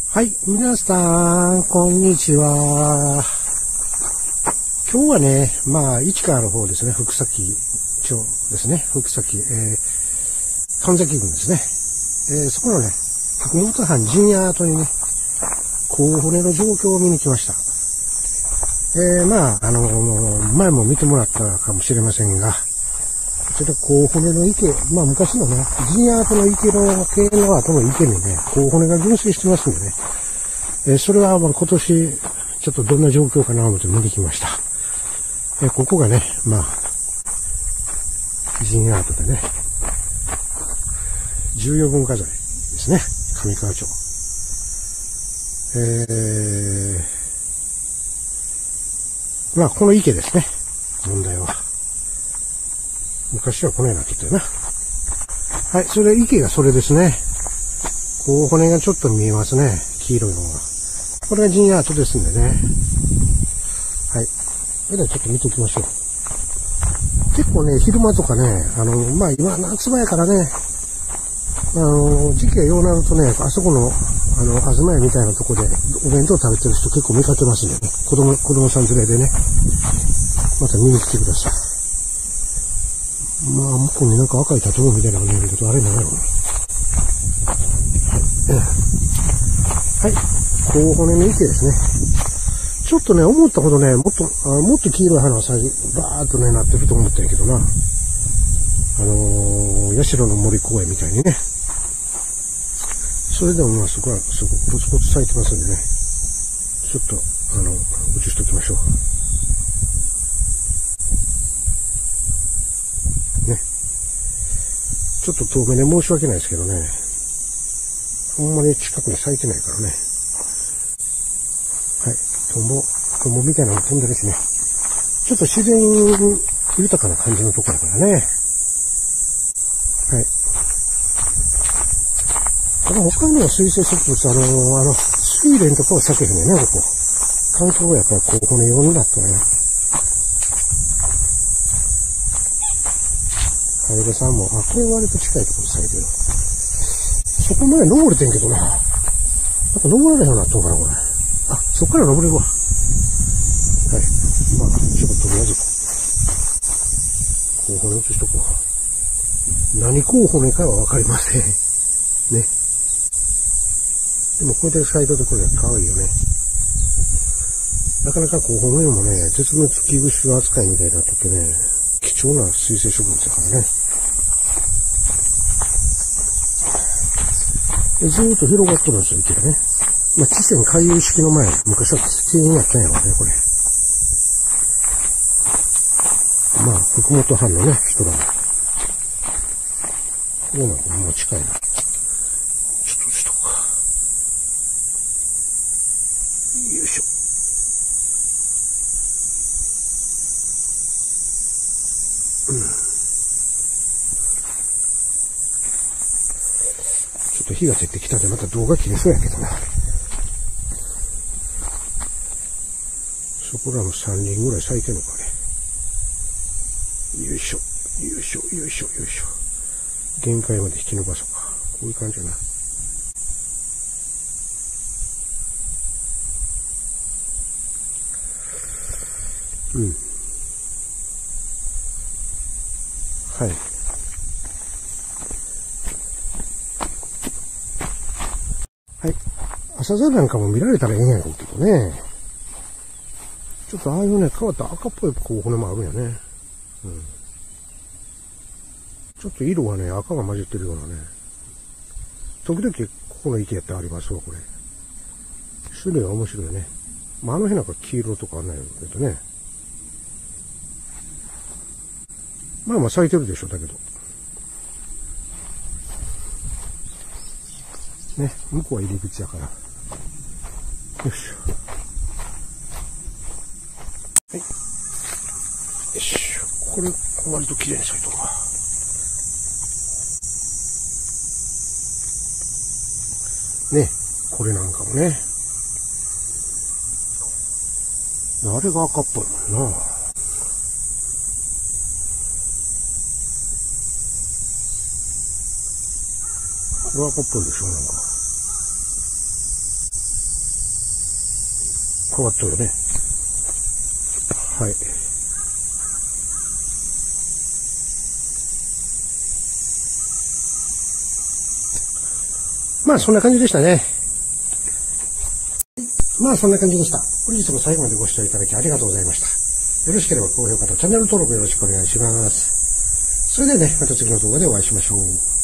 はい、皆さん、こんにちは。今日はね、市川の方ですね、福崎町ですね、福崎、神崎郡ですね。そこのね、福本藩陣屋跡にね、甲骨の状況を見に来ました。前も見てもらったかもしれませんが、こちら甲骨の池、昔のね、陣屋跡の池の系の跡の池にね、甲骨が群生してますんでね、それは今年、ちょっとどんな状況かなと思って見に来ました。ここがね、陣屋跡でね、重要文化財ですね、上川町。この池ですね、問題は。昔はこのようになってたよな。はい、それ池がそれですね。こう骨がちょっと見えますね。黄色いのが。これが陣屋跡ですんでね。はい。それではちょっと見ておきましょう。結構ね、昼間とかね、今夏場やからね、時期がようなるとね、あそこの、東屋みたいなとこでお弁当食べてる人結構見かけますんでね。子供さん連れでね。また見に来てください。向こうになんか赤い建物みたいなのが見えるけど、あれなんやろうな。はい。甲骨の池ですね。ちょっとね、思ったほどね、もっと黄色い花がバーっとね、なってると思ったんやけどな。社の森公園みたいにね。それでもそこはすごくポツポツ咲いてますんでね。ちょっと、映しときましょう。ちょっと遠目で申し訳ないですけどね。ほんまに近くに咲いてないからね。はい。トンボみたいなの飛んでるしね。ちょっと自然豊かな感じのところだからね。はい。ただ他には水生植物、スイレンとかは咲けへんねんね、ここ。環境がやっぱりこのようになったね。カエルさんも、これ割と近いところ咲いてる。そこまで登れてんけどな。なんか登られへんようになったのかな、これ。そっから登れるわ。はい。ちょっととりあえず、甲骨写しとこう。何甲骨かはわかりません。ね。でもこうやって咲いてるところが可愛いよね。なかなか甲骨にもね、絶滅危惧種扱いみたいになっててね、貴重な水生植物だからね。ずーっと広がってるんですよ、池がね。地泉回遊式の前、昔は地泉やったんやろうね、これ。福本藩のね、人ら。こうなんかもう近いな。ちょっとしとくか。よいしょ。ちょっと火が照ってきたんでまた動画切れそうやけどな。そこらも3人ぐらい咲いてるのかね。よいしょ、よいしょ、よいしょ、よいしょ。限界まで引き伸ばそうか。こういう感じやな。はい。はい。朝座なんかも見られたらいいんやろうけどね。ちょっとああいうね、変わった赤っぽい甲骨もあるんやね。ちょっと色がね、赤が混じってるようなね。時々ここの池やってありますわ、これ。種類は面白いね。あの辺なんか黄色とかあんないけどね。咲いてるでしょ、だけど。ね、向こうは入り口やから。よいしょ。はい。よいしょ。これ、割と綺麗に咲いとるわ。ね、これなんかもね。あれが赤っぽいもんな。これ赤っぽいでしょ、なんか。 変わっとるよね。はい。まあそんな感じでしたね。まあそんな感じでした。本日も最後までご視聴いただきありがとうございました。よろしければ高評価とチャンネル登録よろしくお願いします。それではね、また次の動画でお会いしましょう。